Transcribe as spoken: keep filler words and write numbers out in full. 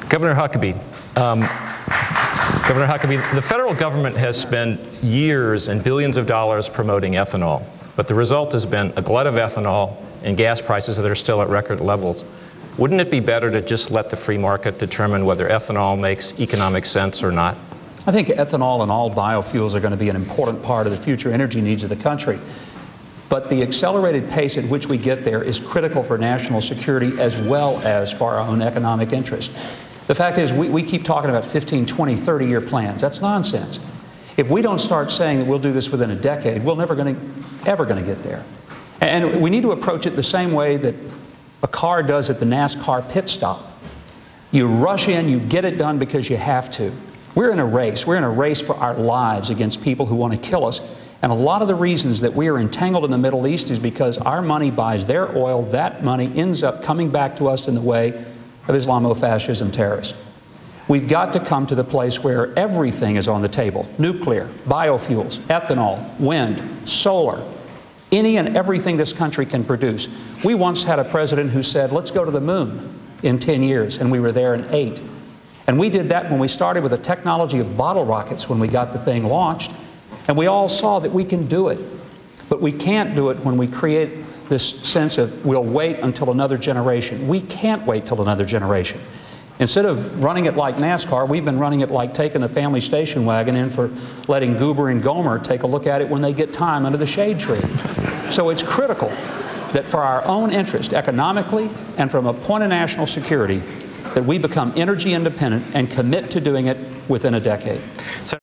Governor Huckabee, um, Governor Huckabee, the federal government has spent years and billions of dollars promoting ethanol, but the result has been a glut of ethanol and gas prices that are still at record levels. Wouldn't it be better to just let the free market determine whether ethanol makes economic sense or not? I think ethanol and all biofuels are going to be an important part of the future energy needs of the country. But the accelerated pace at which we get there is critical for national security as well as for our own economic interest. The fact is, we, we keep talking about fifteen, twenty, thirty year plans. That's nonsense. If we don't start saying that we'll do this within a decade, we're never going to, ever going to get there. And we need to approach it the same way that a car does at the NASCAR pit stop. You rush in, you get it done because you have to. We're in a race. We're in a race for our lives against people who want to kill us. And a lot of the reasons that we are entangled in the Middle East is because our money buys their oil. That money ends up coming back to us in the way of Islamofascism terrorists. We've got to come to the place where everything is on the table. Nuclear, biofuels, ethanol, wind, solar, any and everything this country can produce. We once had a president who said, let's go to the moon in ten years, and we were there in eight. And we did that when we started with the technology of bottle rockets when we got the thing launched. And we all saw that we can do it. But we can't do it when we create this sense of we'll wait until another generation. We can't wait till another generation. Instead of running it like NASCAR, we've been running it like taking the family station wagon in for letting Goober and Gomer take a look at it when they get time under the shade tree. So it's critical that for our own interest, economically and from a point of national security, that we become energy independent and commit to doing it within a decade.